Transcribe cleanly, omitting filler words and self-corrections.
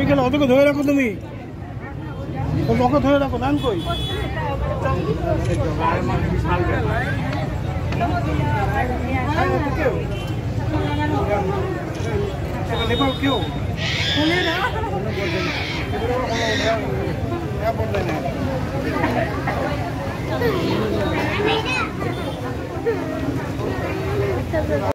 কই গেল? ওদেরকে ধরে রাখো তুমি, ওকে ধরে রাখো। নান কই? নেপাল কেউ